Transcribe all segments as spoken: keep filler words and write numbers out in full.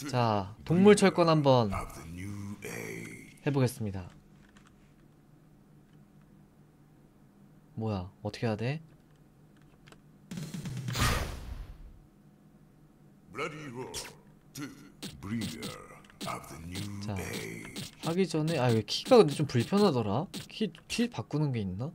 자, 동물 철권 한번 해보겠습니다. 뭐야, 어떻게 해야 돼? 자, 하기 전에, 아, 왜 키가 근데 좀 불편하더라? 키, 키 바꾸는 게 있나?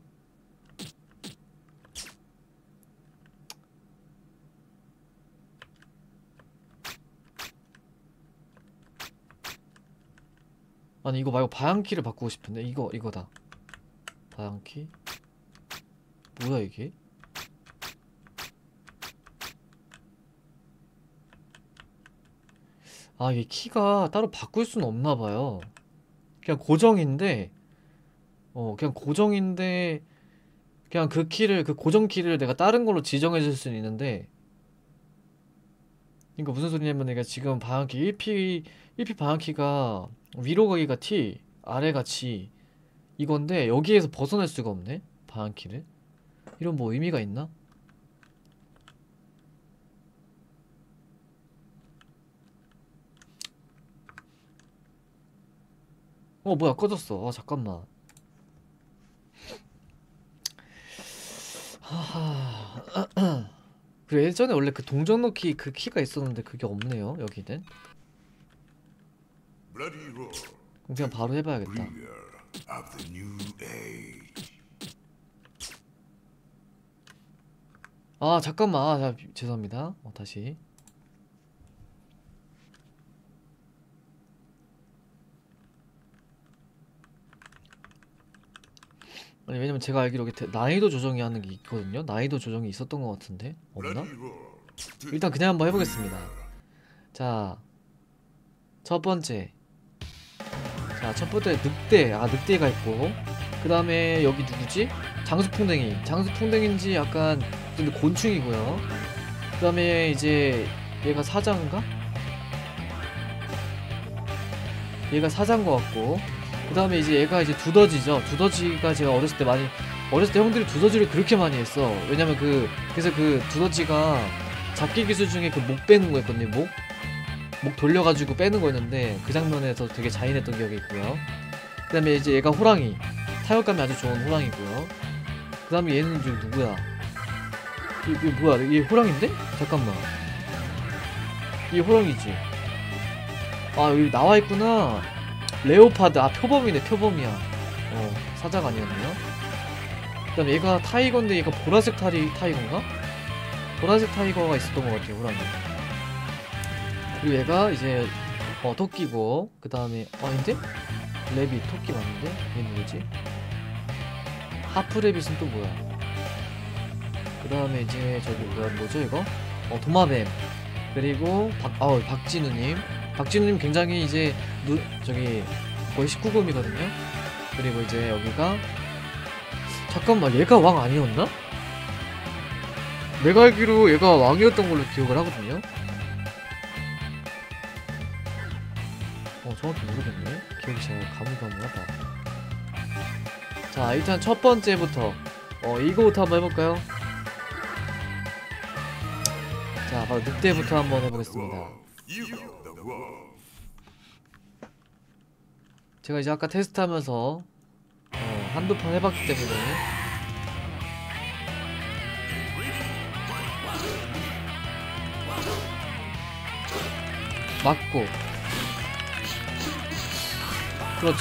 아니, 이거 말고 방향키를 바꾸고 싶은데. 이거, 이거다. 방향키? 뭐야, 이게? 아, 이게 키가 따로 바꿀 수는 없나봐요. 그냥 고정인데, 어, 그냥 고정인데, 그냥 그 키를, 그 고정 키를 내가 다른 걸로 지정해 줄 수는 있는데, 그러니까 무슨 소리냐면 내가 지금 방향키 일 피, 일 피 방향키가 위로 가기가 T, 아래가 G, 이건데, 여기에서 벗어날 수가 없네? 방향키를? 이런 뭐 의미가 있나? 어, 뭐야, 꺼졌어. 아, 잠깐만. 하하. 그리고 예전에 원래 그 동전 넣기 그 키가 있었는데 그게 없네요, 여기는. 그럼 그냥 바로 해봐야겠다. 아, 잠깐만. 아, 자, 죄송합니다. 어, 다시. 아니, 왜냐면 제가 알기로 이렇게 난이도 조정이 하는 게 있거든요. 난이도 조정이 있었던 것 같은데 없나? 일단 그냥 한번 해보겠습니다. 자, 첫 번째. 자, 첫 번째 늑대. 아, 늑대가 있고, 그 다음에 여기 누구지? 장수풍뎅이. 장수풍뎅인지 약간 근데 곤충이고요. 그 다음에 이제 얘가 사자인가? 얘가 사자인 것 같고, 그 다음에 이제 얘가 이제 두더지죠. 두더지가 제가 어렸을 때 많이, 어렸을 때 형들이 두더지를 그렇게 많이 했어. 왜냐면 그, 그래서 그 두더지가 잡기 기술 중에 그 목 빼는 거였거든요. 목? 목 돌려가지고 빼는 거였는데, 그 장면에서 되게 잔인했던 기억이 있고요. 그 다음에 이제 얘가 호랑이. 타격감이 아주 좋은 호랑이고요. 그 다음에 얘는 지금 누구야? 이, 이 뭐야? 얘 호랑인데? 잠깐만. 얘 호랑이지. 아, 여기 나와있구나. 레오파드. 아, 표범이네. 표범이야. 어, 사자가 아니었네요. 그 다음에 얘가 타이거인데, 얘가 보라색 타리, 타이거인가? 보라색 타이거가 있었던 것 같아요, 호랑이. 그리고 얘가 이제 어, 토끼고, 그 다음에 어, 아닌데? 레빗. 토끼 맞는데? 얘 누구지? 하프레빗은 또 뭐야? 그 다음에 이제 저기 뭐야, 뭐죠 이거? 어, 도마뱀. 그리고 박, 어, 박진우님. 박진우님 굉장히 이제 누, 저기 거의 십구 금이거든요. 그리고 이제 여기가, 잠깐만, 얘가 왕 아니었나? 내가 알기로 얘가 왕이었던 걸로 기억을 하거든요. 어, 정확히 모르겠네. 기억이 잘 가물가물하다. 자, 일단 첫 번째부터 어, 이거부터 한번 해볼까요? 자, 바로 늑대부터 한번 해보겠습니다. 제가 이제 아까 테스트하면서 어, 한두 판 해봤기 때문에. 맞고, 그렇지.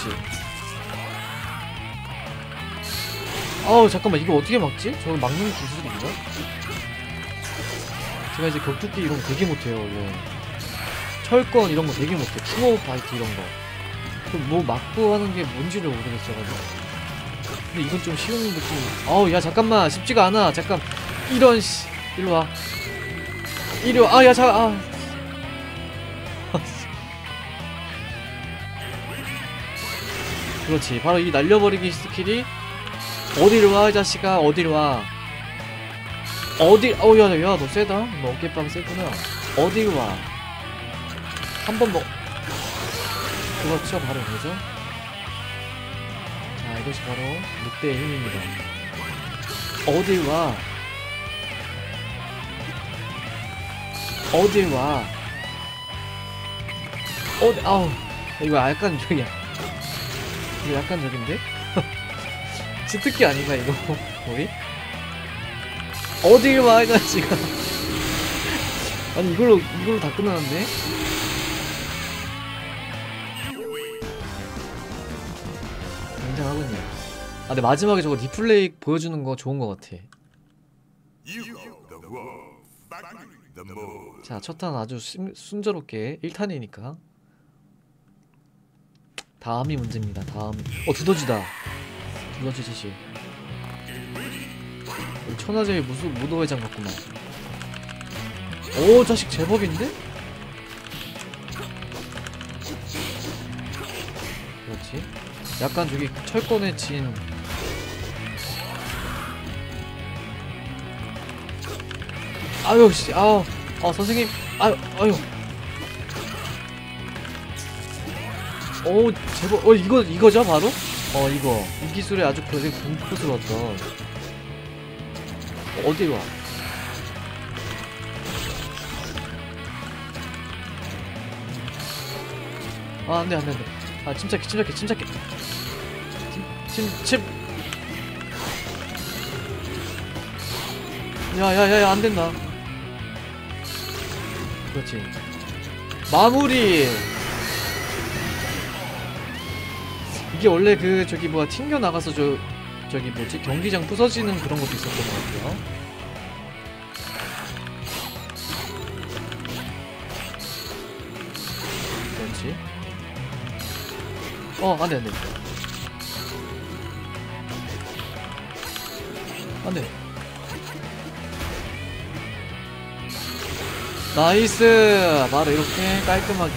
아우, 잠깐만, 이거 어떻게 막지? 저걸 막는 기술인가? 제가 이제 격투기 이런 거 되게 못해요, 원래. 철권 이런 거 되게 못해. 킹오브 파이트 이런 거. 그럼 뭐 막고 하는 게 뭔지를 모르겠어가지고. 근데 이건 좀 쉬운 느낌. 아우, 야, 잠깐만, 쉽지가 않아. 잠깐. 이런 씨. 일로 와. 이리 와. 아, 야, 자, 아. 그렇지. 바로 이 날려버리기 스킬이, 어디를 와, 이 자식아. 어디를 와. 어디, 어우, 야, 야, 너 세다. 너 어깨빵 세구나. 어디를 와. 한 번 먹, 그렇죠. 바로 이거죠. 자, 이것이 바로 늑대의 힘입니다. 어딜 와. 어딜 와. 어, 아우. 이거 약간 저기야. 이거 약간 저긴데? 치트키 아닌가, 이거? 우리? 어딜 와, 이거 지금. 아니, 이걸로, 이걸로 다 끝나는데? 굉장하군요. 아, 근데 마지막에 저거 리플레이 보여주는 거 좋은 거 같아. 자, 첫 탄 아주 심, 순조롭게 일 탄이니까. 다음이 문제입니다. 다음. 어, 두더지다. 두더지 자식. 천하제일 무수 무도회장 같구만. 오, 자식 제법인데? 그렇지. 약간 저기 철권에 진. 아유 씨, 아우, 아 선생님, 아유, 아유. 오, 제법, 어 이거 이거죠 바로? 어 이거 이 기술에 아주 되게 공포스러웠던. 어디로 와? 아 안돼 안돼 안돼. 아 침착해 침착해 침착해. 침침 야야야야 안된다. 그렇지. 마무리. 이게 원래 그 저기 뭐야 튕겨 나가서 저 저기 뭐지 경기장 부서지는 그런 것도 있었던 것 같아요. 그렇지. 어 안돼 안돼 안돼. 나이스. 바로 이렇게 깔끔하게.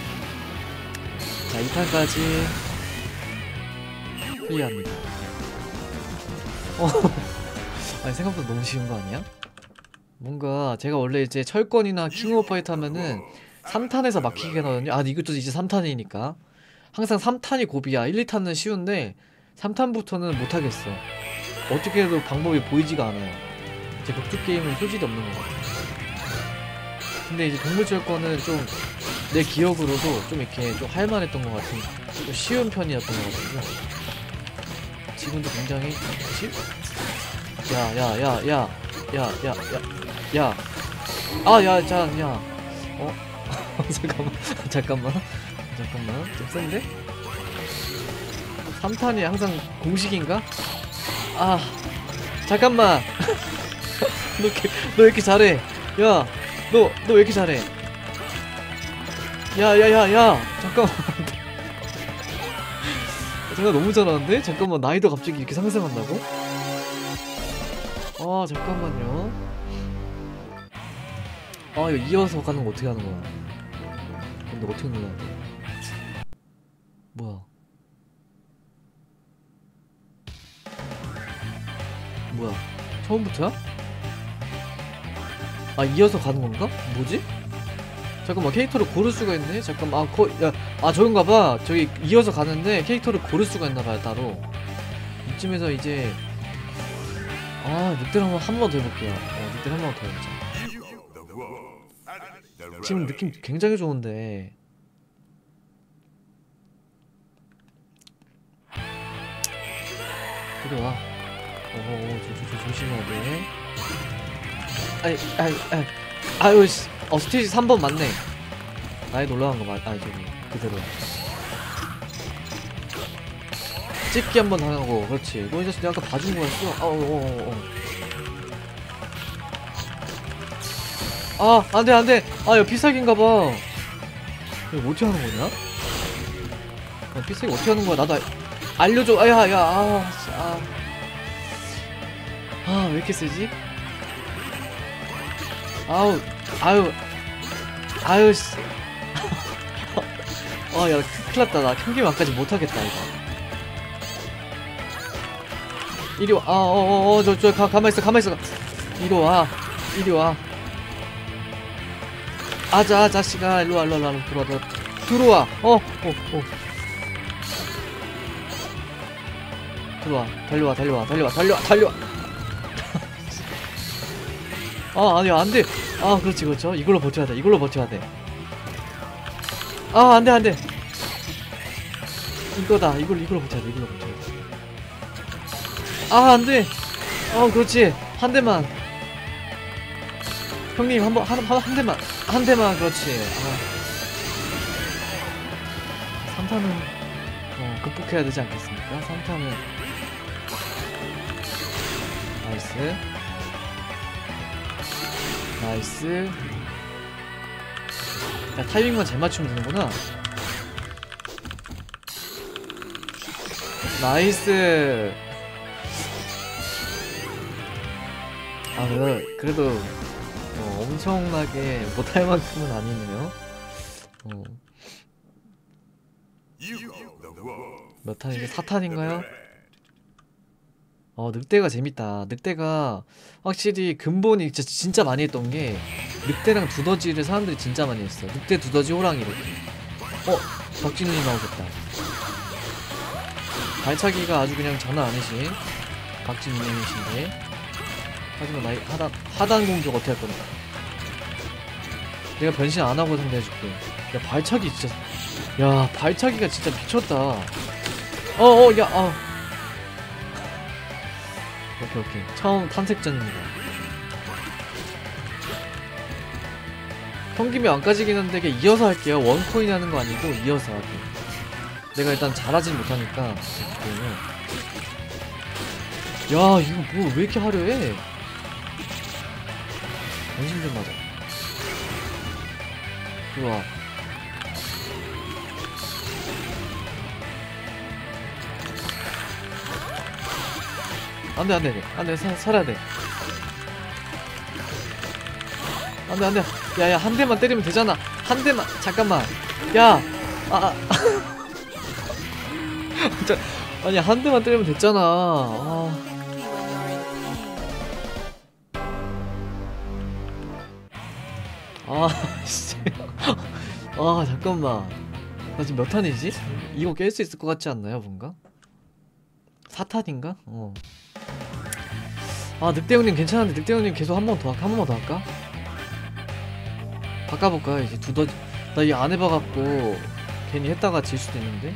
자 이 탄까지 클리어합니다. 어 아니 생각보다 너무 쉬운 거 아니야? 뭔가 제가 원래 이제 철권이나 킹 오브 파이터 하면은 삼 탄에서 막히게 하거든요. 아 이것도 이제 삼 탄이니까 항상 삼 탄이 고비야. 일, 이 탄은 쉬운데 삼 탄부터는 못하겠어. 어떻게 해도 방법이 보이지가 않아요. 제 격투 게임은 소질이 없는 것 같아요. 근데 이제 동물철권은 좀 내 기억으로도 좀 이렇게 좀 할만했던 것 같은 좀 쉬운 편이었던 것 같아요. 지금도 굉장히 그치? 야야야야야야야야 아야 자 야 어? 잠깐만 잠깐만 잠깐만 좀 센데? 삼 탄이 항상 공식인가? 아 잠깐만 너, 너 왜 이렇게 잘해? 야 너 너 왜 이렇게 잘해? 야야야야 잠깐만 제가 너무 잘하는데? 잠깐만 나이도 갑자기 이렇게 상승한다고? 아 잠깐만요. 아 이거 이어서 가는 거 어떻게 하는 거야? 근데 어떻게 눌러야 돼? 뭐야? 뭐야? 처음부터야? 아 이어서 가는 건가? 뭐지? 잠깐만 캐릭터를 고를 수가 있네? 잠깐만 아 거.. 야 아 저건가봐. 저기 이어서 가는데 캐릭터를 고를 수가 있나봐요 따로. 이쯤에서 이제 아 늑대를 한번 한 번 더 해볼게요. 어 늑대를 한 번 더 해보자. 지금 느낌 굉장히 좋은데 이리 와. 어허 저, 저, 저, 조심해야 돼. 아이 아이 아이 아유 씨. 어 스테이지 삼 번 맞네. 나이 올라간 거 맞.. 아니 저기 그대로야. 찍기 한 번 하고 그렇지. 너 이 자식 내가 아까 봐준 거였어. 어어어어 아 안돼 안돼. 아 이거 필살기인가봐. 이거 어떻게 하는 거냐? 아, 필살기 어떻게 하는 거야? 나도 알, 알려줘. 아야 야 아 아 아 왜 이렇게 세지? 아우 아유 아유 씨. 아 야 큰일났다. 나 경기만까지 못하겠다 이거. 이리와. 아 어어어 저 저 가만있어 가만있어. 이리와 이리와. 아자 자식아 일로와 일로와 일로와 들어와 들어와 들어와. 어 어 어 들어와 달려와 달려와 달려와 달려와 달려와. 아 아니야 안돼. 아 그렇지 그렇죠. 이걸로 버텨야 돼. 이걸로 버텨야 돼. 아, 안 돼, 안 돼. 이거다. 이걸, 이걸로 버텨야 돼. 이걸로 버텨야 돼. 아, 안 돼. 어, 그렇지. 한 대만. 형님, 한 번, 한, 한, 한 대만. 한 대만, 그렇지. 아. 삼 탄은, 어, 극복해야 되지 않겠습니까? 삼 탄은. 나이스. 나이스. 야, 타이밍만 잘 맞추면 되는구나. 나이스. 아, 그래도, 그래도 어, 엄청나게 못할 만큼은 아니네요. 어. 몇 탄이게? 사 탄인가요? 어, 늑대가 재밌다. 늑대가 확실히 근본이 진짜, 진짜 많이 했던 게 늑대랑 두더지를 사람들이 진짜 많이 했어. 늑대, 두더지, 호랑이 이렇게. 어? 박진우님 나오셨다. 발차기가 아주 그냥 장난 아니신 박진우님이신데, 하지만 나이 하단, 하단 공격 어떻게 할 건가? 내가 변신 안 하고 상대해줄게. 야, 발차기 진짜. 야, 발차기가 진짜 미쳤다. 어어, 야, 아. 오케이, 오케이. 처음 탐색전입니다. 평김이 안 까지긴 한데, 그냥 이어서 할게요. 원코인 하는 거 아니고, 이어서 하기. 내가 일단 잘하진 못하니까. 야, 이거 뭐, 왜 이렇게 화려해? 변신 좀 맞아. 좋아. 안돼, 안돼, 안돼. 살아야 돼. 안돼, 안돼. 야야, 한 대만 때리면 되잖아. 한 대만. 잠깐만. 야, 아, 아. 자, 아니, 한 대만 때리면 됐잖아. 아. 아, 씨. 아, 잠깐만. 나 지금 몇 탄이지? 이거 깰 수 있을 것 같지 않나요, 뭔가? 사 탄인가? 어. 아, 늑대형님 괜찮은데, 늑대형님 계속 한 번 더 할까? 한 번만 더 할까? 바꿔볼까? 이제 두더지. 나 이 안 해봐갖고 괜히 했다가 질 수도 있는데.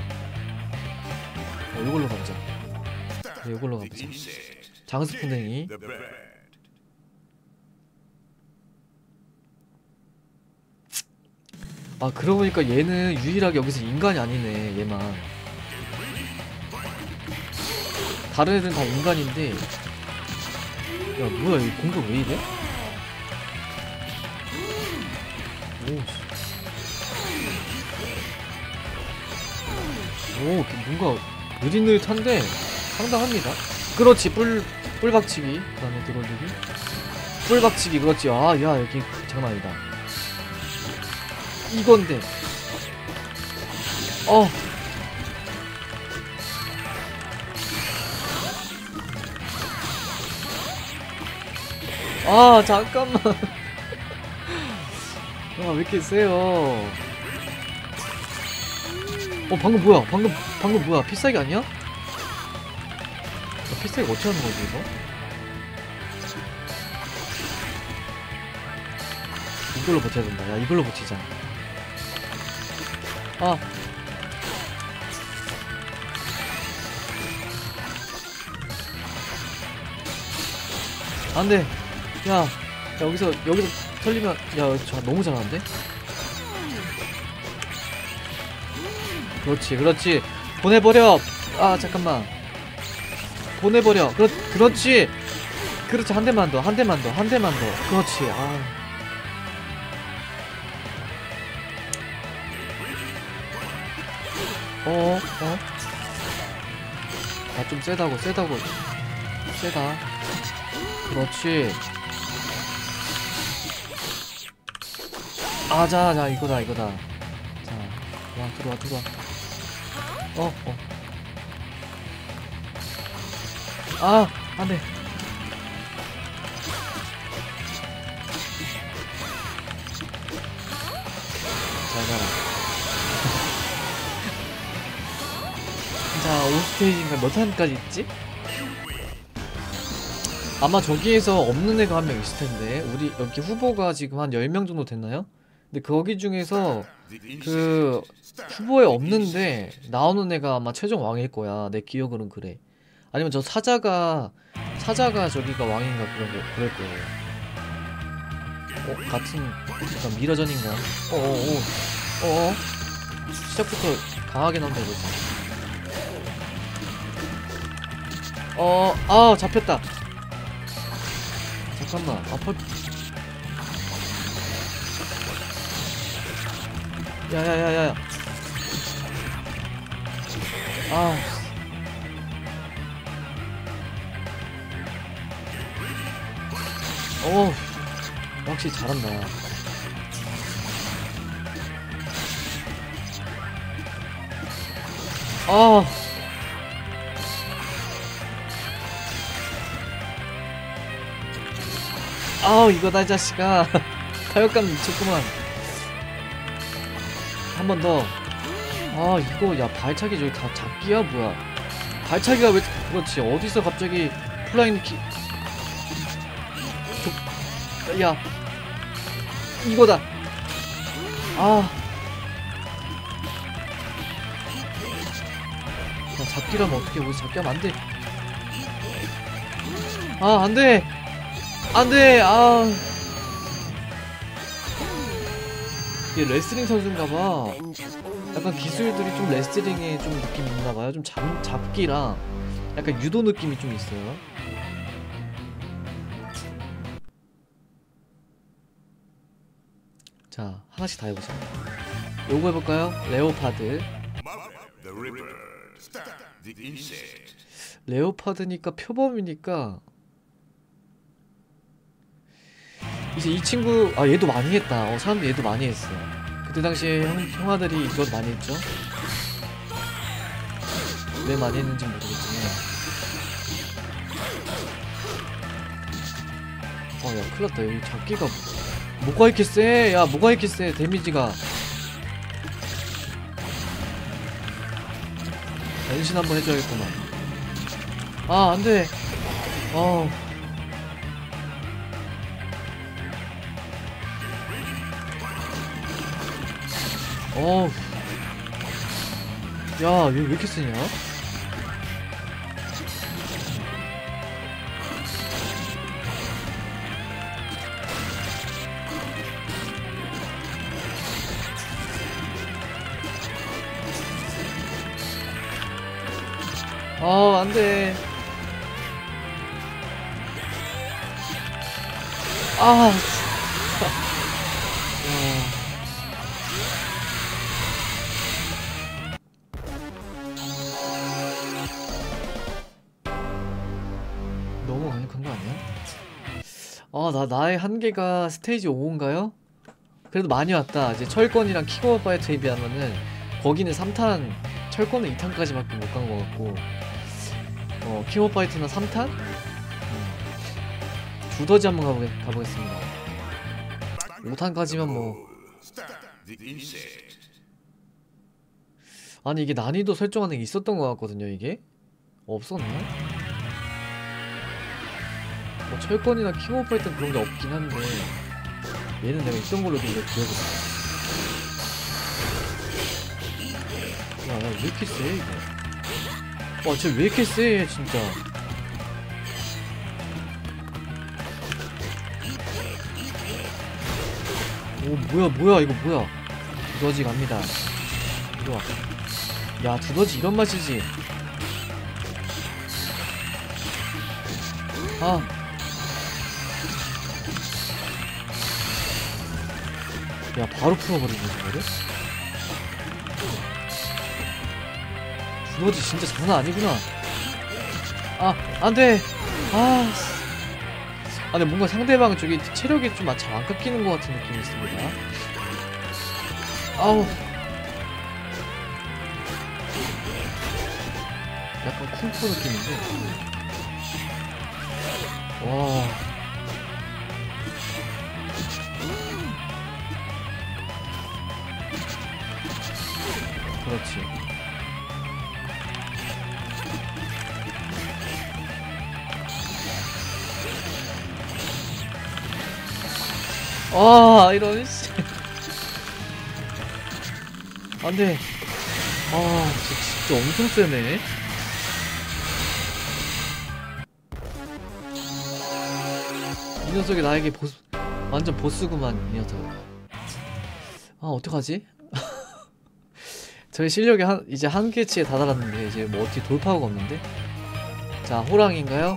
어, 이걸로 가보자. 네, 이걸로 가보자. 장수풍뎅이. 아, 그러고 보니까 얘는 유일하게 여기서 인간이 아니네. 얘만. 다른 애들은 다 인간인데. 야, 뭐야, 이 공격 왜 이래? 오, 오, 뭔가 느릿느릿한데 상당합니다. 그렇지, 뿔, 뿔박치기. 그 다음에 들어올리기. 뿔박치기, 그렇지. 아, 야, 여기 장난 아니다. 이건데. 어. 아, 잠깐만. 아, 왜 이렇게 세요? 어, 방금 뭐야? 방금, 방금 뭐야? 필살기 아니야? 야, 필살기 어떻게 하는 거지, 이거? 이걸로 버텨야 된다. 야, 이걸로 버티자. 아. 안 돼. 야, 여기서, 여기서 털리면, 야, 저 너무 잘하는데? 그렇지, 그렇지. 보내버려. 아, 잠깐만. 보내버려. 그렇, 그렇지. 그렇지, 한 대만 더, 한 대만 더, 한 대만 더. 그렇지, 아. 어, 어? 아, 좀 세다고, 세다고. 세다. 그렇지. 아, 자, 자, 이거다, 이거다. 자, 와, 들어와, 들어와. 어, 어. 아, 안 돼. 잘 가라. 자, 오 스테이지인가 몇 탄까지 있지? 아마 저기에서 없는 애가 한 명 있을 텐데. 우리 여기 후보가 지금 한 열 명 정도 됐나요? 근데 거기 중에서 그 후보에 없는데 나오는 애가 아마 최종 왕일 거야. 내 기억으로는 그래. 아니면 저 사자가 사자가 저기가 왕인가 그런 거 그럴 거예요. 어 같은 약간 미러전인가? 어어어 어어 시작부터 강하게 나온다 이거지. 어, 아 잡혔다. 잠깐만. 아 펄. 야야야야. 아. 어. 확실히 잘한다. 아. 아우 이거다 이 자식아. 타격감 미쳤구만. 한 번 더. 아 이거 야 발차기 저기 다 잡기야 뭐야. 발차기가 왜 그렇지. 어디서 갑자기 플라잉 키. 저... 야 이거다. 아. 야 잡기라면 어떻게 어디서 잡기 하면 안돼. 아 안돼. 안돼. 아 이게 레슬링 선수인가봐. 약간 기술들이 좀 레슬링에 좀 느낌이 있나봐요. 좀 잡, 잡기랑 약간 유도 느낌이 좀 있어요. 자 하나씩 다 해보자. 요거 해볼까요? 레오파드. 레오파드니까 표범이니까 이제 이 친구 아 얘도 많이 했다. 어 사람들이 얘도 많이 했어. 그때 당시에 형, 형아들이 이것 많이 했죠. 왜 많이 했는지 모르겠지만 어야 큰일났다. 여기 잡기가 뭐가 이렇게 세? 야 뭐가 이렇게 세? 데미지가 변신 한번 해줘야겠구만. 아 안돼. 어 어우 야 얘 왜 이렇게 세냐? 아 안돼. 아 너무 강력한 거 아니야? 아, 나, 나의 한계가 스테이지 오인가요? 그래도 많이 왔다. 이제 철권이랑 킹오브 파이터에 비하면은 거기는 삼 탄, 철권은 이 탄까지밖에 못 간 거 같고 어, 킹오브 파이터는 삼 탄? 음. 두더지 한번 가보겠, 가보겠습니다. 오 탄까지면 뭐 아니 이게 난이도 설정하는 게 있었던 거 같거든요. 이게? 없었나? 뭐 철권이나 킹 오브 파이터는 그런 게 없긴 한데 얘는 내가 있던 걸로 기억이 나. 야야 왜 이렇게 세 이거. 와 쟤 왜 이렇게 세 진짜. 오 뭐야 뭐야 이거 뭐야. 두더지 갑니다. 이리와. 야 두더지 이런 맛이지. 아 야 바로 풀어버리네 저거를. 두더지 진짜 장난 아니구나. 아 안돼. 아 아 근데 뭔가 상대방 저기 체력이 좀 잘 안 깎이는 것 같은 느낌이 있습니다. 아우 약간 쿵푸 느낌인데. 와 그렇지. 아 이런 씨. 안돼. 아 진짜 엄청 세네. 이 녀석이 나에게 보스, 완전 보스구만 이 녀석. 아 어떡하지? 저희 실력이 한, 이제 한계치에 다다랐는데 이제 뭐 어떻게 돌파구가 없는데? 자 호랑이인가요?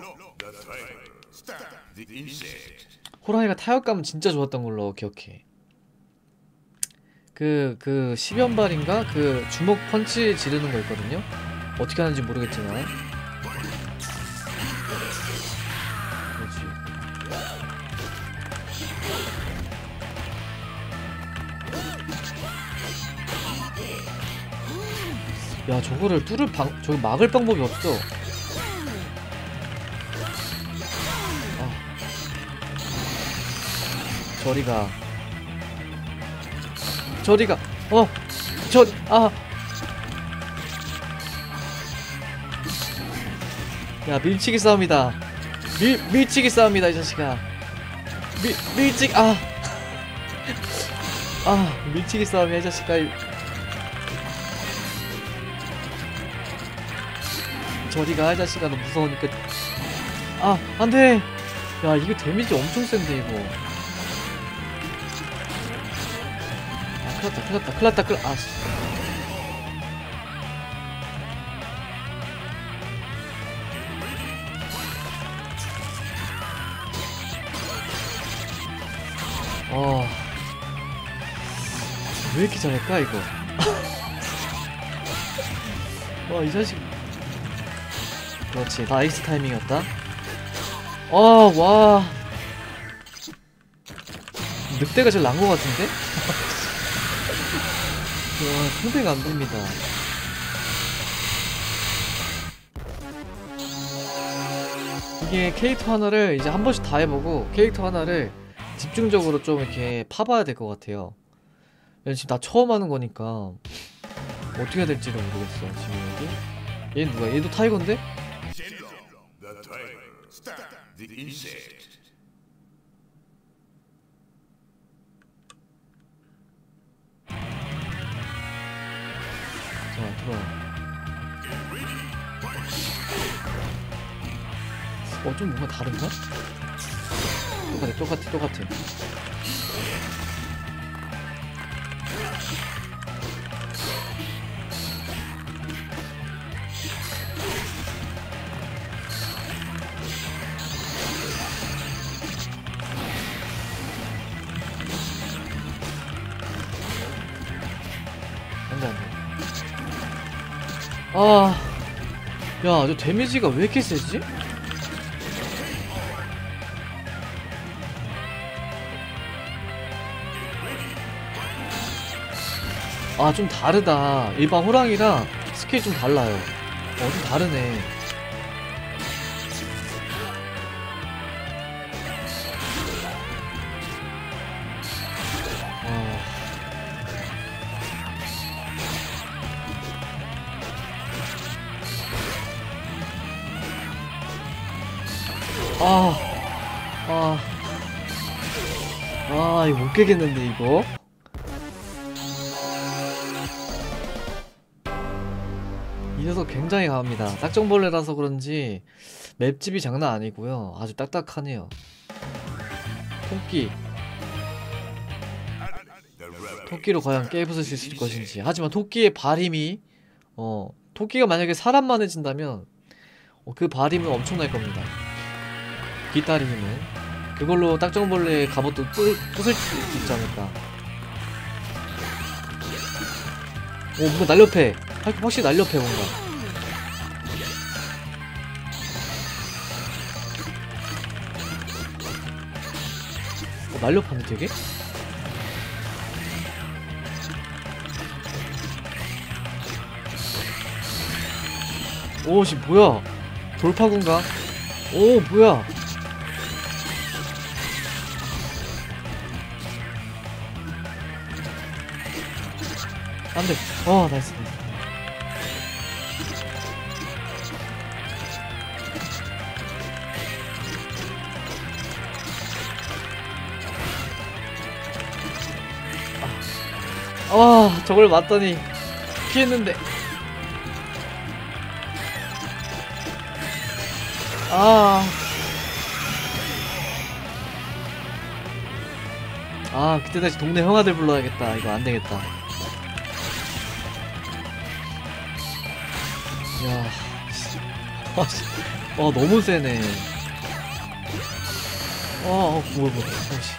호랑이가 타격감은 진짜 좋았던 걸로 기억해. 그, 그, 십연발인가? 그, 주먹 펀치 지르는 거 있거든요? 어떻게 하는지 모르겠지만. 그렇지. 야, 저거를 뚫을 방, 저기 막을 방법이 없어. 아. 저리가. 저리가. 어! 저, 아! 야, 밀치기 싸움이다. 밀, 밀치기 싸움이다, 이 자식아. 밀, 밀치기, 아! 아, 밀치기 싸움이야, 이 자식아. 저리가, 이 자식아. 너 무서우니까. 아, 안 돼! 야, 이거 데미지 엄청 센데, 이거. 큰일났다, 큰일났다, 큰일났다, 큰일, 아, 씨. 어. 왜 이렇게 잘할까, 이거? 와, 이 자식. 그렇지, 나이스 타이밍이었다. 아, 와. 늑대가 제일 난 것 같은데? 와, 상대가 안 됩니다. 이게 캐릭터 하나를 이제 한 번씩 다 해보고 캐릭터 하나를 집중적으로 좀 이렇게 파봐야 될 것 같아요. 지금 나 처음 하는 거니까 어떻게 해야 될지를 모르겠어. 지금 여기 얘는 누가? 얘도 타이거인데? 자, 들어와. 어, 좀 뭔가 다른가? 똑같아, 똑같아, 똑같아. 안 돼, 안 돼. 아, 야, 저 데미지가 왜 이렇게 세지? 아, 좀 다르다. 일반 호랑이랑 스킬이 좀 달라요. 어, 좀 다르네. 아, 아, 아, 이거 못 깨겠는데, 이거? 이 녀석 굉장히 강합니다. 딱정벌레라서 그런지 맵집이 장난 아니고요. 아주 딱딱하네요. 토끼. 토끼로 과연 깨부술 수 있을 것인지. 하지만 토끼의 발힘이, 어, 토끼가 만약에 사람만 해진다면 어, 그 발힘은 엄청날 겁니다. 뒷다리 힘은. 그걸로 딱정벌레의 갑옷도 뿌, 부술 수 있지 않을까. 오, 뭔가 날렵해. 확실히 날렵해, 뭔가. 어, 날렵한데, 되게? 오, 씨, 뭐야? 돌파군가? 오, 뭐야? 안 돼. 어, 나이스, 나이스. 아, 저걸 맞더니 피했는데. 아. 아, 그때 다시 동네 형아들 불러야겠다. 이거 안 되겠다. 야. 아, 씨. 어, 너무 세네. 어, 어, 뭐야, 뭐야. 어, 씨.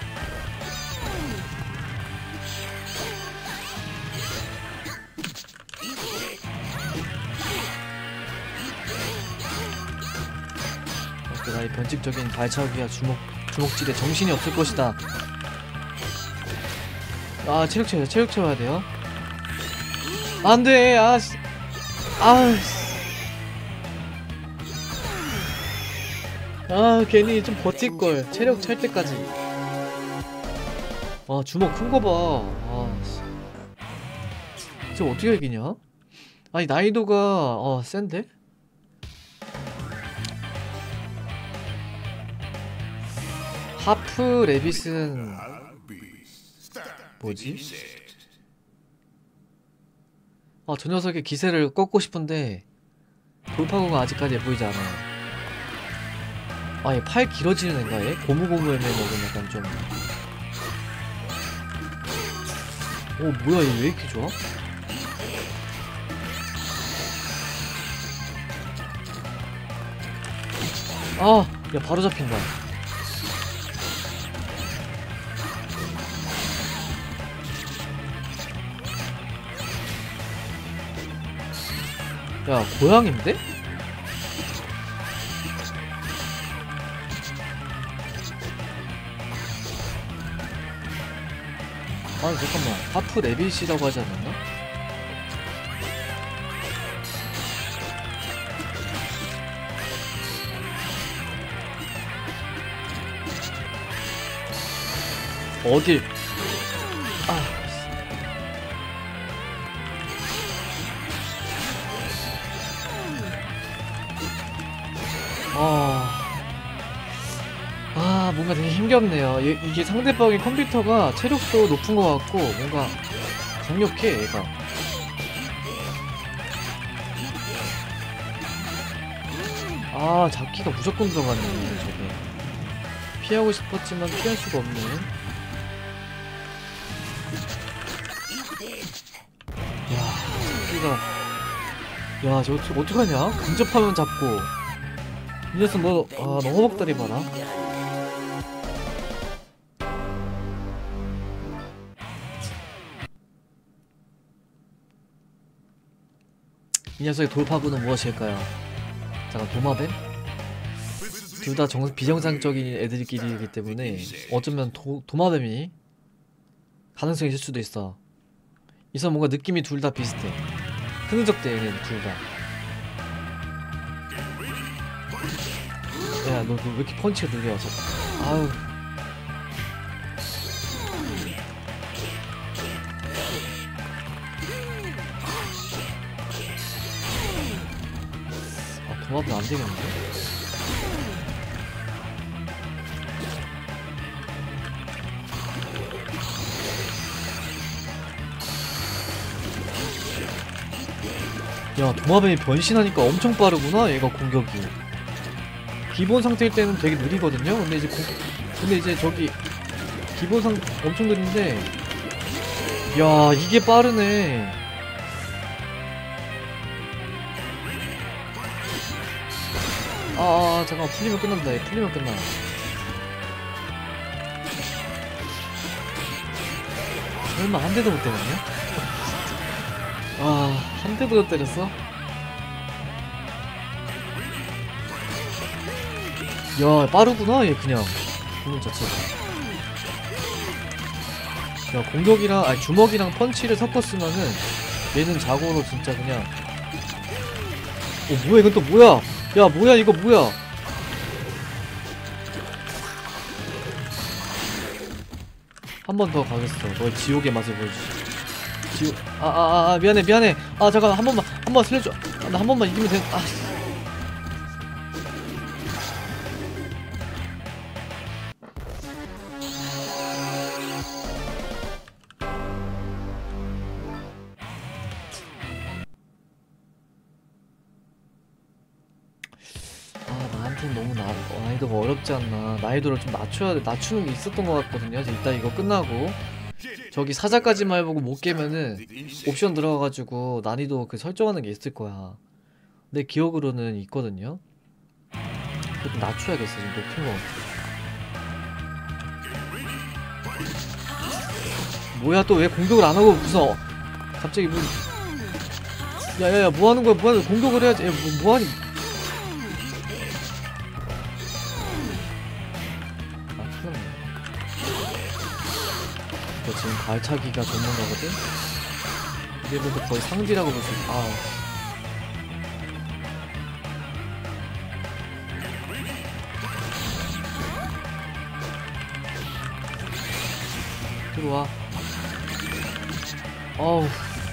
어, 나의 변칙적인 발차기와 주먹, 주먹질에 정신이 없을 것이다. 아, 체력 채워야, 체력 채워야 돼요. 안 돼, 아, 씨. 아, 씨. 아, 괜히 좀 버틸걸. 체력 찰 때까지. 아, 주먹 큰 거 봐. 아, 씨. 지금 어떻게 이기냐? 아니, 난이도가, 어, 센데? 하프 레빗은, 뭐지? 아, 저 녀석의 기세를 꺾고 싶은데, 돌파구가 아직까지 보이지 않아요. 아얘 팔 길어지는 애인가 얘? 고무고무 애매 먹으면 약간 좀. 오 뭐야 얘 왜 이렇게 좋아? 아! 야 바로 잡힌다. 야 고양인데? 아니 잠깐만 하프 레빗이라고 하지 않았나? 어딜 아 아... 아 뭔가 되게 힘겹네요. 이, 이게 상대방의 컴퓨터가 체력도 높은 것 같고 뭔가 강력해 얘가. 아 잡기가 무조건 들어가네 저게. 피하고 싶었지만 피할 수가 없네. 야 잡기가 야 저 어떡하냐? 근접하면 잡고 이 녀석 너 아 너 허벅다리 봐라. 이 녀석의 돌파구는 무엇일까요? 잠깐 도마뱀? 둘 다 비정상적인 애들끼리이기 때문에 어쩌면 도, 도마뱀이 가능성이 있을 수도 있어. 이선 뭔가 느낌이 둘 다 비슷해. 흔적대 얘네 둘 다. 야 너 왜 이렇게 펀치가 느려? 아우. 아 도마뱀 안되겠는데? 야 도마뱀이 변신하니까 엄청 빠르구나 얘가 공격이. 기본 상태일 때는 되게 느리거든요. 근데 이제 고, 근데 이제 저기 기본 상 엄청 느린데 야 이게 빠르네. 아, 아 잠깐만 풀리면 끝난다. 얘 풀리면 끝나. 설마 한 대도 못 때렸냐? 아 한 대도 못 때렸어? 야 빠르구나 얘 그냥 공격 자체가. 야 공격이랑 아니 주먹이랑 펀치를 섞었으면은 얘는 자고로 진짜 그냥. 어 뭐야 이건 또 뭐야? 야 뭐야 이거 뭐야? 한 번 더 가겠어. 너의 지옥의 맛을 보여주지. 지옥. 아아아 아, 아, 미안해 미안해. 아 잠깐 한 번만 한 번 살려줘. 아, 나 한 번만 이기면 돼. 아. 좀 너무 나, 어, 난이도가 어렵지 않나. 난이도를 좀 낮춰야 돼. 낮추는 게 있었던 것 같거든요. 이제 이따 이거 끝나고 저기 사자까지만 해보고 못 깨면은 옵션 들어가가지고 난이도 그 설정하는 게 있을 거야. 내 기억으로는 있거든요. 그거 좀 낮춰야겠어. 지금 높은 거. 뭐야 또 왜 공격을 안 하고 무슨 갑자기 뭐 야야야 뭐 하는 거야? 뭐 하는 거야? 공격을 해야지. 야, 뭐, 뭐 하니? 아 큰일 났네. 너 지금 발차기가 전문가거든? 이제부터 거의 상비라고 볼 수 있어. 아. 들어와. 어우.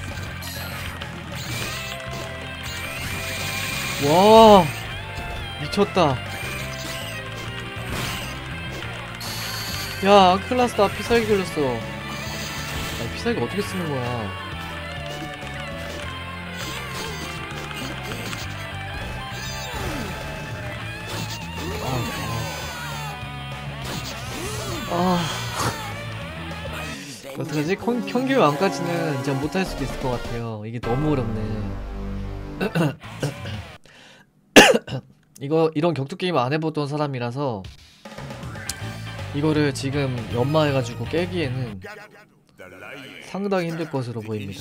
와. 미쳤다. 야, 클라스다. 피살기 걸렸어. 아, 피살기 어떻게 쓰는 거야? 아, 아. 아. 어떡하지? 평균 왕까지는 진짜 못할 수도 있을 것 같아요. 이게 너무 어렵네. 이거 이런 격투 게임 안 해보던 사람이라서 이거를 지금 연마해가지고 깨기에는 상당히 힘들 것으로 보입니다.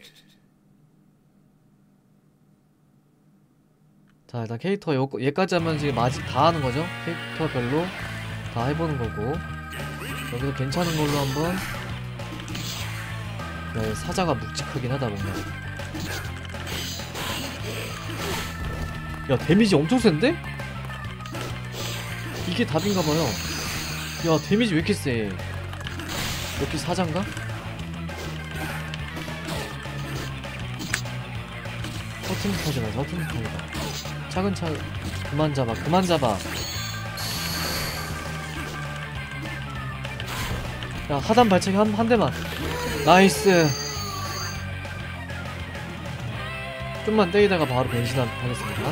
자 일단 캐릭터 요, 얘까지 하면 지금 아직 다 하는 거죠? 캐릭터별로 다 해보는 거고 여기서 괜찮은 걸로 한번. 야, 사자가 묵직하긴 하다 뭔가. 야 데미지 엄청 센데? 이게 답인가봐요. 야 데미지 왜 이렇게 세? 역시 사자인가? 허튼 터지라 허튼 터지라. 차근차근 그만 잡아 그만 잡아. 야 하단 발차기 한, 한 대만. 나이스. 좀만 때리다가 바로 변신하겠습니다.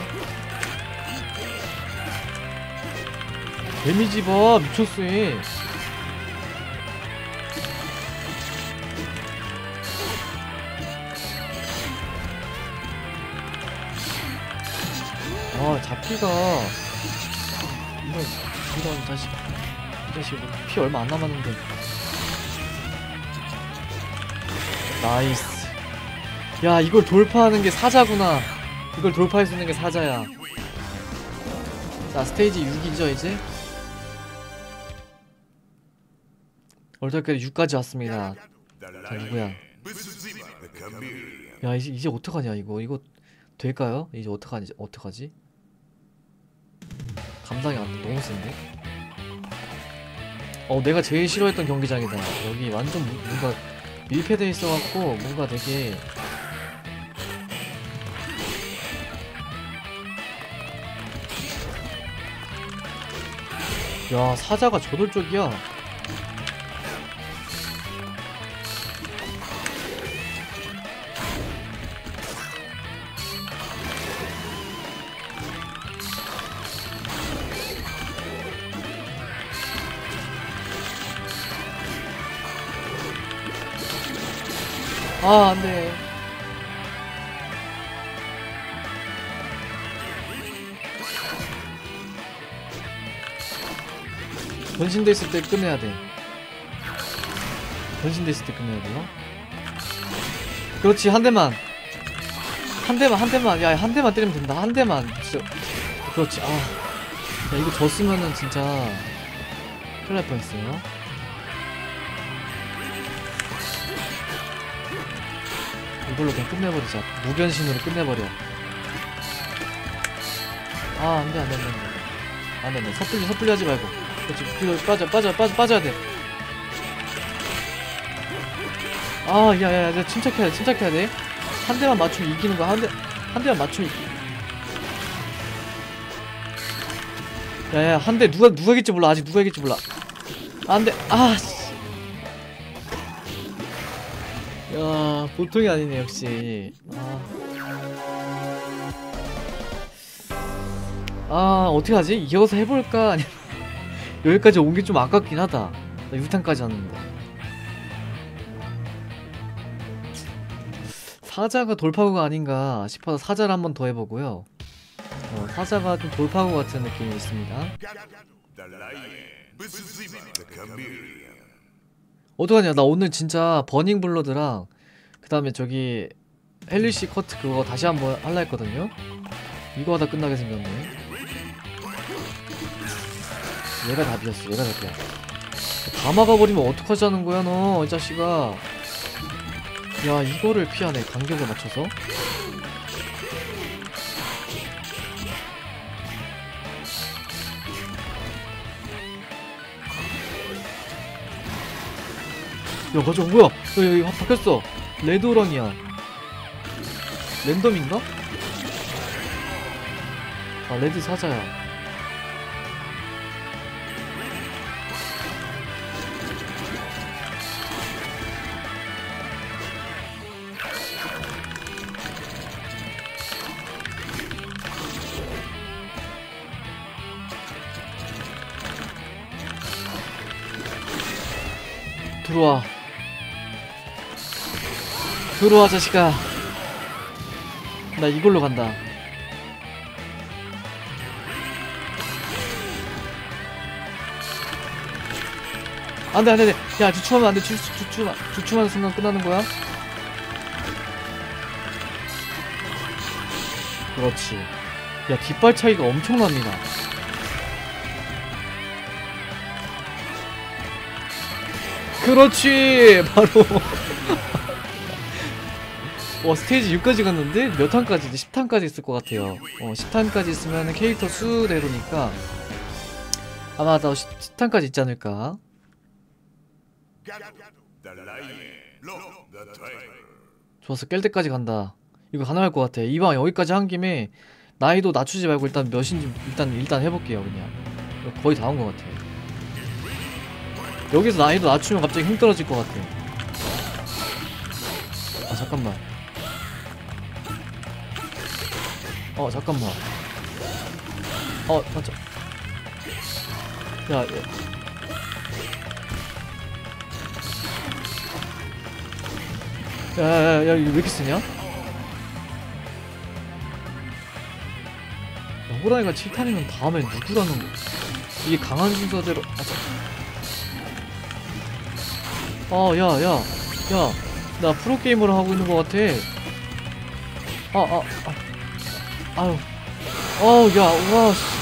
데미지 봐 미쳤어 얘. 아 잡기가 이런 이런 자식 이 자식 피 얼마 안 남았는데. 나이스. 야 이걸 돌파하는 게 사자구나. 이걸 돌파할 수 있는 게 사자야. 자 스테이지 육이죠 이제. 얼떨결에 육까지 왔습니다. 자 누구야? 야 이제 이제 어떡하냐 이거 이거 될까요? 이제 어떡하지 어떡하지? 감당이 안 돼. 너무 센데? 어 내가 제일 싫어했던 경기장이다. 여기 완전 뭔가 밀폐되어 있어갖고 뭔가 되게 야 사자가 저돌적이야. 아 안돼. 변신됐을 때 끝내야 돼. 변신됐을 때 끝내야 돼요. 그렇지 한 대만 한 대만 한 대만 야 한 대만 때리면 된다. 한 대만 진짜. 그렇지. 아 야 이거 졌으면은 진짜 큰일 날 뻔했어요. 이걸로 그냥 끝내버리자. 무변신으로 끝내버려. 아 안돼 안돼 안돼 안돼 안돼. 섣불리 섣불리 하지 말고. 그렇지. 뒤로 빠져 빠져 빠져 빠져야 돼. 아 야야야 내가 침착해야 돼 침착해야 돼. 한 대만 맞추면 이기는 거야. 한 대 한 대만 맞추면 이기. 야야 한 대 누가 누가 이길지 몰라. 아직 누가 이길지 몰라. 안 돼. 아 씨. 야 보통이 아니네 역시. 아. 아 어떻게 하지? 이어서 해볼까? 아니면 여기까지 온 게 좀 아깝긴 하다. 나 육 탄까지 왔는데. 사자가 돌파구가 아닌가 싶어서 사자를 한 번 더 해보고요. 어, 사자가 좀 돌파구 같은 느낌이 있습니다. 어떡하냐, 나 오늘 진짜 버닝 블러드랑 그 다음에 저기 헬리시 커트 그거 다시 한번 할라 했거든요. 이거 하다 끝나게 생겼네. 얘가 답이었어. 얘가 답이야. 다 막아버리면 어떡하자는 거야 너 이 자식아. 야 이거를 피하네. 간격을 맞춰서. 야 가져. 뭐야, 야 여기 확 바뀌었어. 레드오랑이야. 랜덤인가? 아 레드 사자야. 들어와. 들어와 자식아. 나 이걸로 간다. 안돼 안돼 안돼. 야 주춤하면 안돼. 주춤 주춤하는 순간 끝나는 거야. 그렇지. 야 뒷발 차이가 엄청납니다. 그렇지 바로. 와 스테이지 육까지 갔는데 몇 탄까지? 이제 십 탄까지 있을 것 같아요. 어 십 탄까지 있으면 캐릭터 수대로니까 아마 더 십 탄까지 있지 않을까. 좋았어. 깰 때까지 간다. 이거 가능할 것 같아. 이왕 여기까지 한 김에 난이도 낮추지 말고 일단 몇인지 일단 일단 해볼게요. 그냥 거의 다 온 것 같아. 여기서 난이도 낮추면 갑자기 힘 떨어질 것 같아. 아 잠깐만. 어 잠깐만. 어 맞아. 야, 야. 야야야 이거 왜 이렇게 쓰냐? 야, 호랑이가 칠 탄이면 다음에 누구라는 거? 이게 강한 순서대로. 아, 자. 어, 야, 야, 야, 나 프로게이머를 하고 있는 것 같아. 아, 아, 아, 아유, 어우, 야, 와, 씨.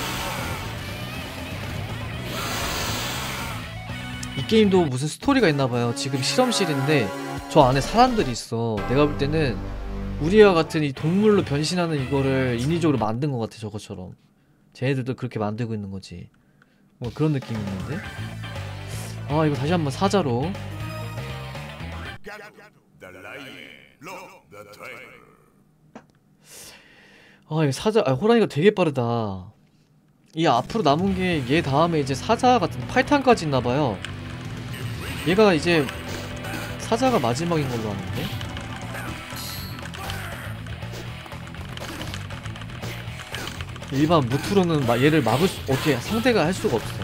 이 게임도 무슨 스토리가 있나봐요. 지금 실험실인데 저 안에 사람들이 있어. 내가 볼 때는 우리와 같은 이 동물로 변신하는 이거를 인위적으로 만든 것 같아. 저것처럼 쟤네들도 그렇게 만들고 있는 거지. 뭐 그런 느낌이 있는데. 아 이거 다시 한번 사자로. 아 이거 사자. 아 호랑이가 되게 빠르다. 이 앞으로 남은 게 얘 다음에 이제 사자 같은 팔 탄까지 있나봐요. 얘가 이제 사자가 마지막인 걸로 아는데. 일반 무투로는 막 얘를 막을 수, 어떻게 상대가 할 수가 없어.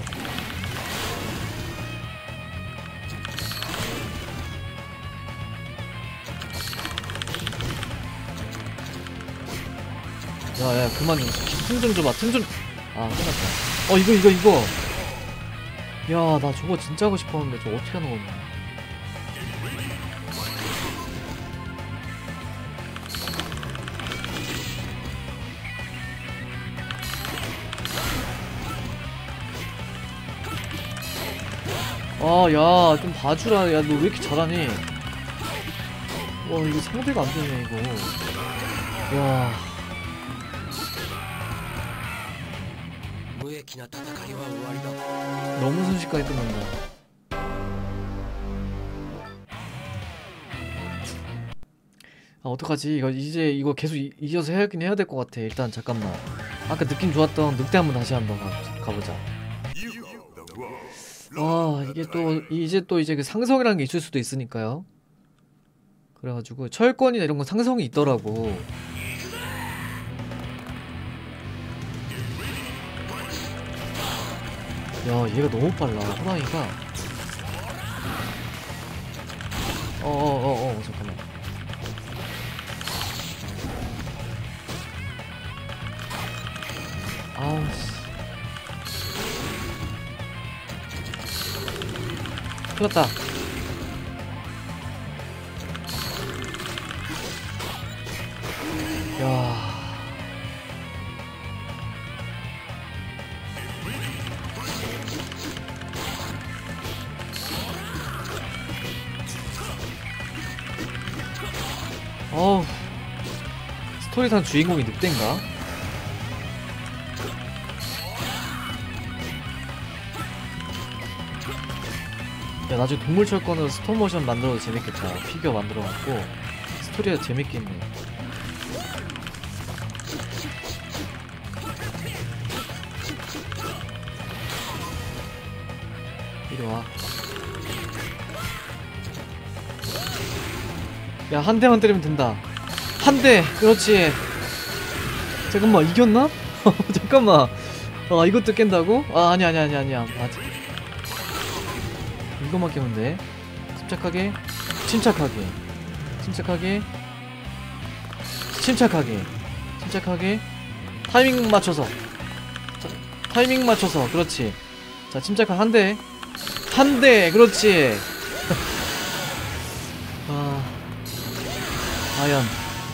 야야 그만 틈 좀 줘봐. 틈 좀. 아 끝났다. 어 이거 이거 이거. 야 나 저거 진짜 하고 싶었는데 저거 어떻게 하는 거냐. 아 야 좀 봐주라. 야 너 왜 이렇게 잘하니. 와 이거 상대가 안되네 이거. 야 너무 순식간에 끝난다. 아 어떡하지. 이거 이제 이거 계속 이, 이어서 해야긴 해야 될 것 같아. 일단 잠깐만. 아까 느낌 좋았던 늑대 한번 다시 한번 가, 가보자. 아 이게 또 이제 또 이제 그 상성이라는 게 있을 수도 있으니까요. 그래가지고 철권이나 이런 건 상성이 있더라고. 야, 얘가 너무 빨라. 호랑이가. 어어어어, 잠깐만. 아우 씨. 큰일났다. 야. 어우. 스토리상 주인공이 늑대인가? 야, 나중에 동물철권으로 스톱모션 만들어도 재밌겠다. 피규어 만들어갖고 스토리가 재밌겠네. 이리와. 야, 한 대만 때리면 된다. 한 대! 그렇지. 잠깐만, 이겼나? 잠깐만. 아, 이것도 깬다고? 아, 아니야, 아니야, 아니야, 아니야. 맞아. 이것만 깨면 돼. 침착하게, 침착하게, 침착하게, 침착하게, 침착하게. 타이밍 맞춰서. 자, 타이밍 맞춰서. 그렇지. 자, 침착한 한 대. 한 대! 그렇지. 아, 과연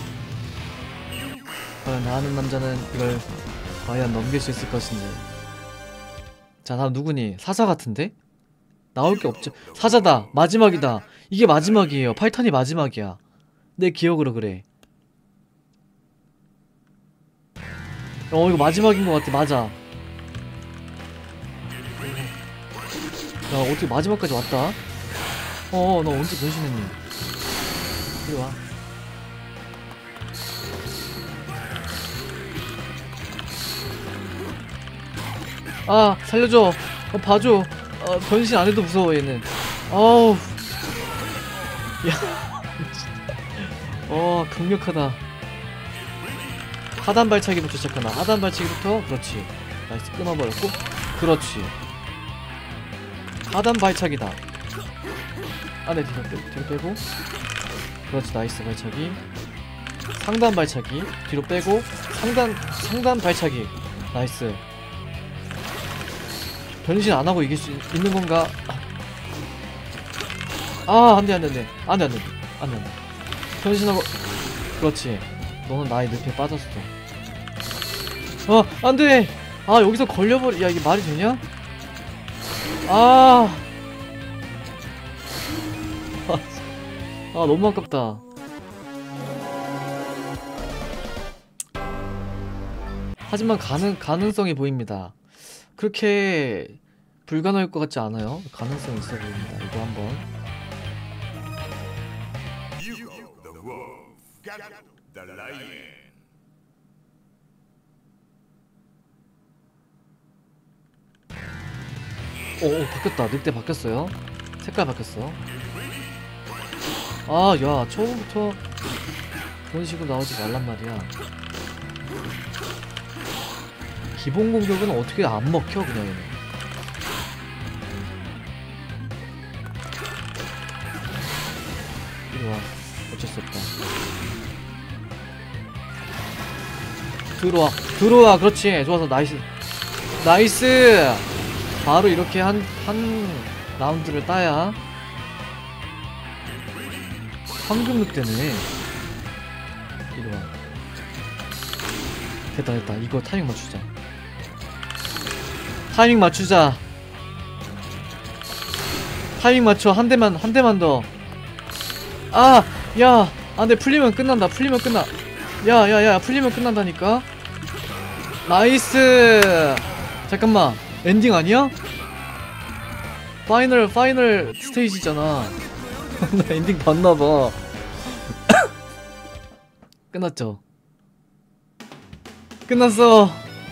과연 나아는 남자는 이걸 과연 넘길 수 있을 것인지. 자, 다음 누구니? 사자 같은데? 나올 게 없죠. 사자다. 마지막이다. 이게 마지막이에요. 팔탄이 마지막이야. 내 기억으로 그래. 어, 이거 마지막인 것 같아. 맞아. 야, 어떻게 마지막까지 왔다? 어, 너 언제 변신했니? 이리 와. 아, 살려줘. 어, 봐줘. 어, 변신 안 해도 무서워, 얘는. 어우. 야. 어, 강력하다. 하단 발차기부터 시작하나. 하단 발차기부터. 그렇지. 나이스. 끊어버렸고. 그렇지. 하단 발차기다. 아, 네, 뒤로, 빼, 뒤로 빼고. 그렇지. 나이스 발차기. 상단 발차기. 뒤로 빼고. 상단, 상단 발차기. 나이스. 변신 안 하고 이길 수 있는 건가? 아, 안 돼, 안 돼, 안 돼. 안 돼, 안 돼. 안 돼, 안 돼. 변신하고. 그렇지. 너는 나의 늪에 빠졌어. 어, 안 돼! 아, 여기서 걸려버리. 야, 이게 말이 되냐? 아. 아, 너무 아깝다. 하지만 가능, 가능성이 보입니다. 그렇게 불가능할 것 같지 않아요? 가능성이 있어 보입니다. 이거 한번. 오, 오, 바뀌었다. 늑대 바뀌었어요. 색깔 바뀌었어. 아, 야, 처음부터 그런 식으로 나오지 말란 말이야. 기본 공격은 어떻게 안 먹혀, 그냥 얘는. 이리와. 어쩔 수 없다. 들어와. 들어와. 그렇지. 좋아서. 나이스. 나이스! 바로 이렇게 한, 한 라운드를 따야 황금 늑대네. 이리와. 됐다, 됐다. 이거 타이밍 맞추자. 타이밍 맞추자. 타이밍 맞춰. 한 대만, 한 대만 더. 아! 야! 안 돼. 풀리면 끝난다. 풀리면 끝나. 야, 야, 야. 풀리면 끝난다니까? 나이스! 잠깐만. 엔딩 아니야? 파이널, 파이널 스테이지잖아. 나 엔딩 봤나봐. 끝났죠? 끝났어!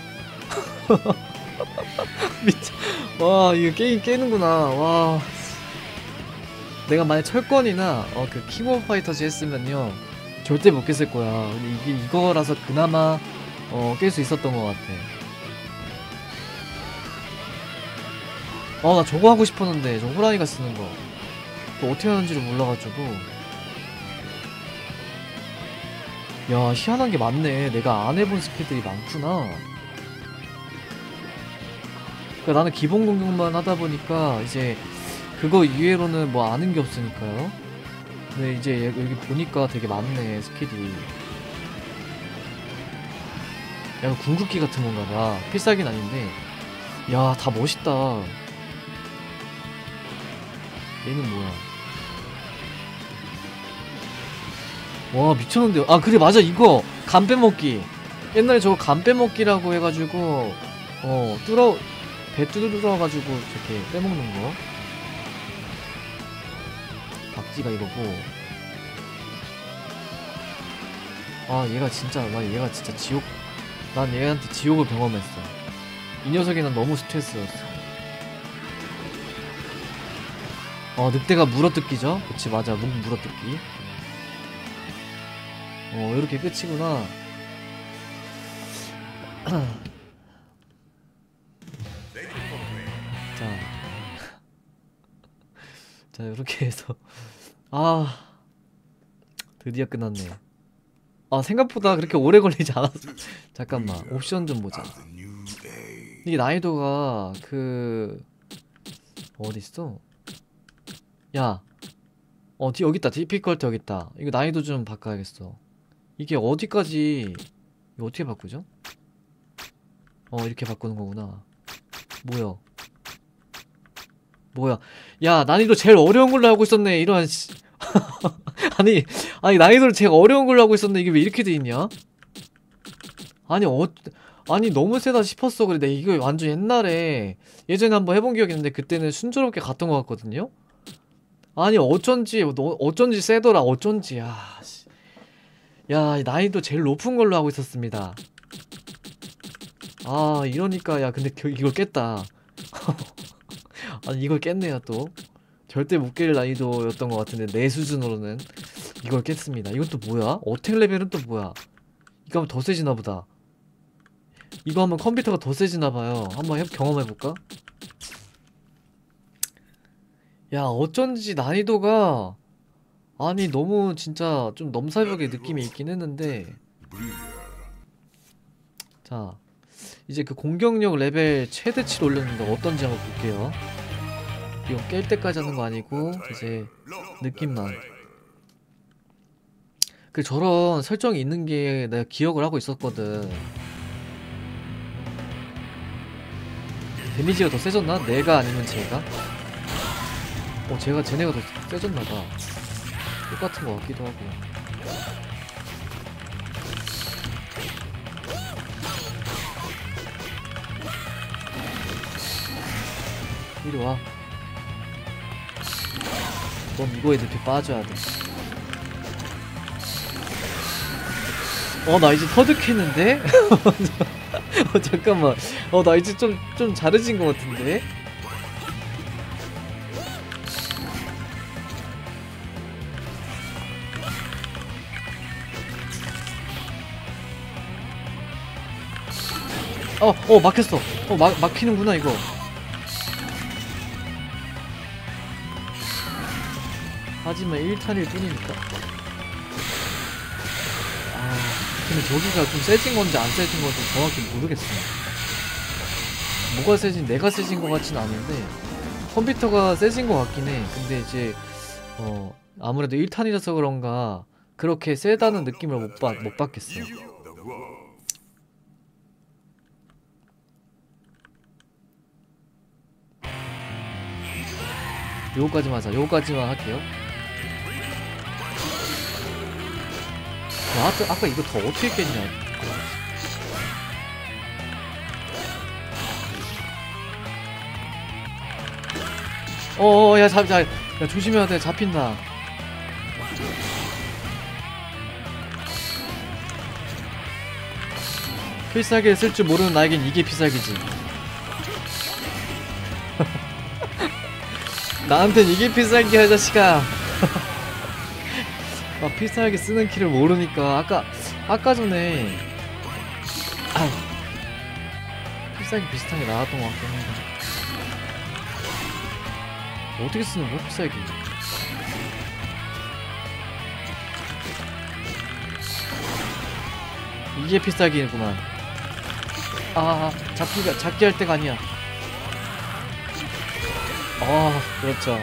미쳐. 와, 이거 게임 깨는구나. 와. 내가 만약 철권이나 어, 그 킹 오브 파이터즈 했으면요 절대 못 깼을 거야. 근데 이게 이거라서 그나마 어, 깰 수 있었던 것 같아. 아 나 저거 하고 싶었는데 저 호랑이가 쓰는거 또 어떻게 하는지를 몰라가지고. 야 희한한게 많네. 내가 안해본 스킬들이 많구나. 그러니까 나는 기본 공격만 하다보니까 이제 그거 이외로는 뭐 아는게 없으니까요. 근데 이제 여기 보니까 되게 많네 스킬이. 약간 궁극기 같은 건가봐. 필살기는 아닌데. 야 다 멋있다. 얘는 뭐야. 와 미쳤는데요. 아 그래 맞아 이거 간 빼먹기. 옛날에 저거 간 빼먹기라고 해가지고 어 뚫어 배 뚫어가지고 저렇게 빼먹는거. 박쥐가 이거고. 아 얘가 진짜 나 얘가 진짜 지옥. 난 얘한테 지옥을 경험했어. 이 녀석이 난 너무 스트레스였어. 어 늑대가 물어뜯기죠? 그치 맞아 목 물어뜯기. 어 이렇게 끝이구나. 자. 자 이렇게 해서 아 드디어 끝났네. 아 생각보다 그렇게 오래 걸리지 않았어. 잠깐만 옵션 좀 보자. 이게 난이도가 그 어딨어? 야 어디 여깄다. 디피컬트 여깄다. 이거 난이도 좀 바꿔야겠어. 이게 어디까지 이거 어떻게 바꾸죠? 어 이렇게 바꾸는 거구나. 뭐야 뭐야. 야 난이도 제일 어려운 걸로 하고 있었네. 이런 씨. 아니 아니 난이도를 제일 어려운 걸로 하고 있었는데 이게 왜 이렇게 돼있냐? 아니 어 아니 너무 세다 싶었어. 그래 내가 이거 완전 옛날에 예전에 한번 해본 기억이 있는데 그때는 순조롭게 갔던 것 같거든요? 아니 어쩐지 너, 어쩐지 세더라. 어쩐지. 야, 야 난이도 제일 높은 걸로 하고 있었습니다. 아 이러니까. 야 근데 겨, 이걸 깼다. 아니 이걸 깼네요 또. 절대 못 깰 난이도였던 것 같은데 내 수준으로는 이걸 깼습니다. 이건 또 뭐야? 어택 레벨은 또 뭐야? 이거 하면 더 세지나보다. 이거 하면 컴퓨터가 더 세지나봐요. 한번 해, 경험해볼까? 야 어쩐지 난이도가 아니 너무 진짜 좀 넘사벽의 느낌이 있긴 했는데. 자 이제 그 공격력 레벨 최대치로 올렸는데 어떤지 한번 볼게요. 이거 깰 때까지 하는 거 아니고 이제 느낌만. 그 저런 설정이 있는 게 내가 기억을 하고 있었거든. 데미지가 더 세졌나? 내가 아니면 쟤가? 어 쟤가 쟤네가 더 세졌나봐. 똑같은 거 같기도 하고. 이리 와. 넌 이거에 늪에 빠져야 돼. 어 나 이제 터득했는데? 어 잠깐만. 어 나 이제 좀 좀 잘해진 것 같은데? 어, 어 막혔어. 어 막, 막히는구나 이거. 하지만 일 탄일 뿐이니까. 아 근데 저기가 좀 세진 건지 안 세진 건지 정확히 모르겠어. 뭐가 세진, 내가 세진 것 같진 않은데 컴퓨터가 세진 것 같긴 해. 근데 이제 어 아무래도 일 탄이라서 그런가 그렇게 세다는 느낌을 못, 받, 못 받겠어. 요거까지만 하자. 요거까지만 할게요. 야, 아까, 아까 이거 더 어떻게 깼냐. 어어 야 잡, 자, 야 조심해야 돼. 잡힌다. 필살기를 쓸 줄 모르는 나에겐 이게 필살기지. 나한텐 이게 필살기야 자식아. 아, 필살기 쓰는 키를 모르니까 아까 아까 전에 아, 필살기 비슷한 게 나왔던 것 같긴 한데. 어떻게 쓰는 거야 필살기? 이게 필살기구만. 아, 잡기가 잡기 할 때가 아니야. 아, 그렇죠.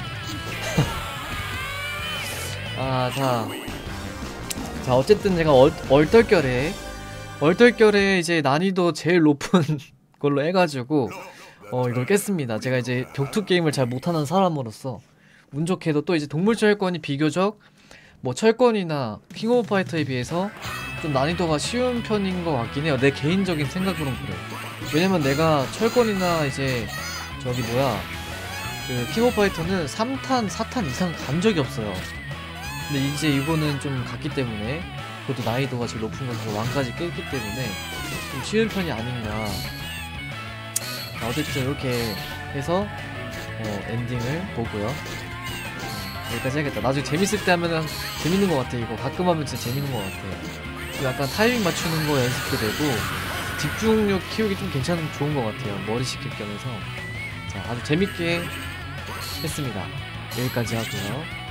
아, 자, 자 어쨌든 제가 얼, 얼떨결에 얼떨결에 이제 난이도 제일 높은 걸로 해가지고 어 이걸 깼습니다. 제가 이제 격투 게임을 잘 못하는 사람으로서 운 좋게도 또 이제 동물 철권이 비교적 뭐 철권이나 킹 오브 파이터에 비해서 좀 난이도가 쉬운 편인 것 같긴 해요. 내 개인적인 생각으로는 그래. 왜냐면 내가 철권이나 이제 저기 뭐야 그 킹 오브 파이터는 삼 탄, 사 탄 이상 간 적이 없어요. 근데 이제 이거는 좀 갔기 때문에 그것도 난이도가 제일 높은 것으로 왕까지 깼기 때문에 좀 쉬운 편이 아닌가. 자, 어쨌든 이렇게 해서 어, 엔딩을 보고요. 여기까지 해야겠다. 나중에 재밌을 때 하면은 재밌는 것 같아. 이거 가끔 하면 진짜 재밌는 것 같아. 약간 타이밍 맞추는 거 연습도 되고 집중력 키우기 좀 괜찮은 좋은 것 같아요. 머리 식힐 겸해서. 자, 아주 재밌게 했습니다. 여기까지 하고요.